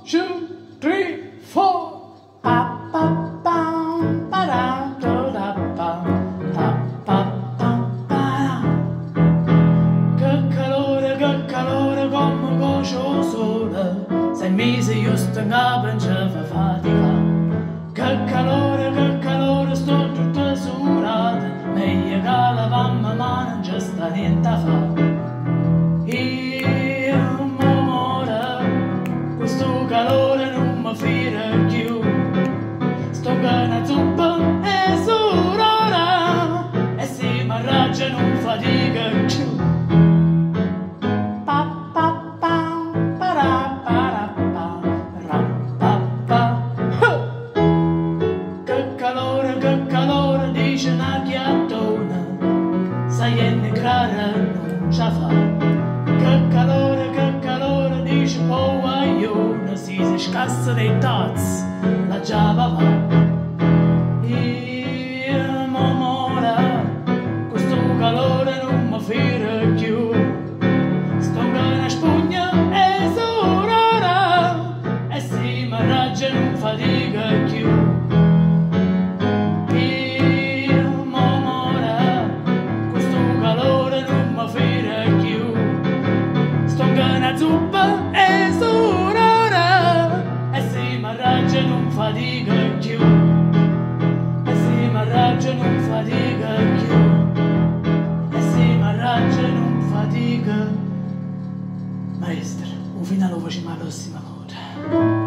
2, 3, 4. Pa, pa, pam, pa, da, do, da, pa, pa, pa, pam, pa. Che calore, come cocio il sole. 6 mesi io sto in capo e non ci fa fatica. Che calore, sto tutta surata. Meglio che la mamma ma non ci sta niente a fare. Questo calore non mi fira più. Sto gana zuppa e surora. E se mi arraggia non fatica più. Pa pa pa para para pa ra pa pa. Che calore, dice una chiattona. Sai e negrare non ci fa. Che calore, dice oh guaglione. Si scassa dei tazzi, la giava va. Io m'amora, questo calore non mi fira più. Sto in una spugna e surora. E se mi arraggia non fatica più. Io m'amora, questo calore non mi fira più. Sto in una zuppa e surora. E se mi arraggia non fatica più. E se mi arraggia non fatica più. E se mi arraggia non fatica. Maestra, un finale lo facciamo la prossima volta.